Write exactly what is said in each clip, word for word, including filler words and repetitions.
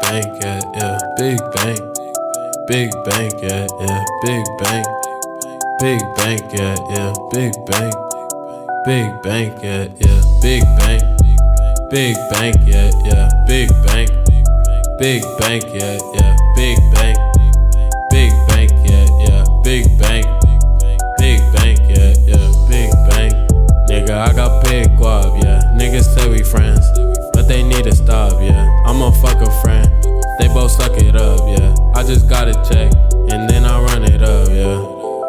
bank, yeah, yeah, big bank. Big bank, yeah, yeah, big bank. Big bank, yeah, yeah, big bank. Big bank, yeah, yeah, big bank. Big bank, yeah, yeah, big bank. Big bank, yeah, yeah, big bank. Big bank, yeah, yeah, big bank. Big bank, yeah, yeah, big bank. Nigga, I got big guap, yeah. Niggas say we friends, but they need to stop, yeah. I'ma fuck a friend, they both suck it up, yeah. I just gotta check, and then I run it up, yeah.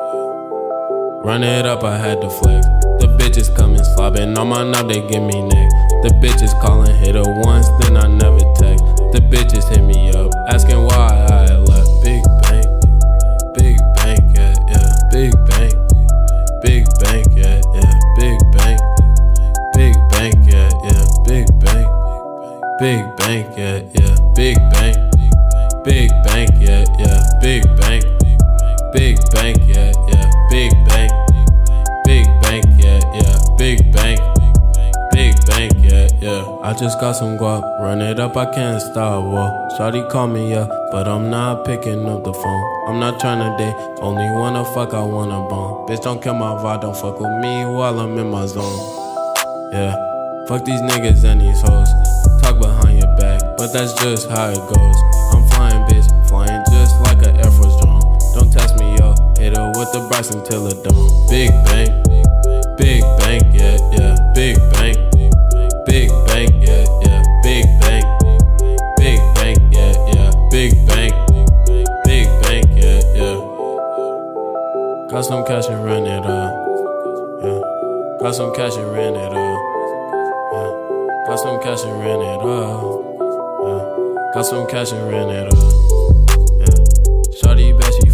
Run it up, I had to flex. The bitches coming slobbing on my knob, they give me neck. The bitches calling, hit her once, then I never text. The bitches hit me up, asking why I left. Big bank, big bank, yeah, yeah, big bank. Big bank, yeah, yeah, big bank. Big bank, yeah, yeah, big bank. Big bank, yeah, yeah, big bank. Big bank, yeah, yeah, big bank. Big bank, yeah, yeah, big bank. Big bank, yeah, yeah, big bank. Big bank, yeah, yeah. I just got some guap, run it up, I can't stop. Whoa, shawty call me up, but I'm not picking up the phone. I'm not tryna date, only wanna fuck, I wanna bone. Bitch, don't kill my vibe, don't fuck with me while I'm in my zone. Yeah, fuck these niggas and these hoes. Talk behind your back, but that's just how it goes. I'm flying, bitch, flying just like an Air Force drone. Don't test me, yo, hit her with the Bryson till it dome. Big bank, big bank, yeah, yeah, big bank. Big bank, yeah, yeah, big bank. Big bank, yeah, yeah, big bank. Big bank, yeah, yeah. Got some cash and ran it up, yeah. Got some cash and ran it up, yeah. Got some cash and ran it up, yeah. Got some cash and ran it up, yeah. Shawty bet she